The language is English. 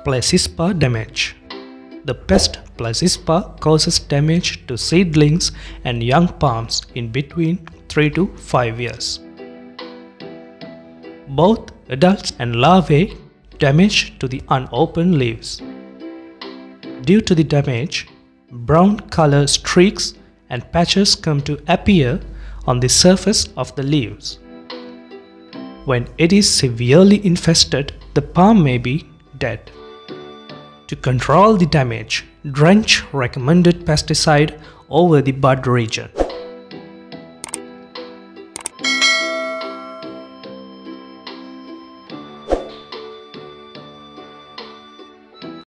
Plesispa damage. The pest Plesispa causes damage to seedlings and young palms in between 3 to 5 years. Both adults and larvae damage to the unopened leaves. Due to the damage, brown color streaks and patches come to appear on the surface of the leaves. When it is severely infested, the palm may be dead. To control the damage, drench recommended pesticide over the bud region.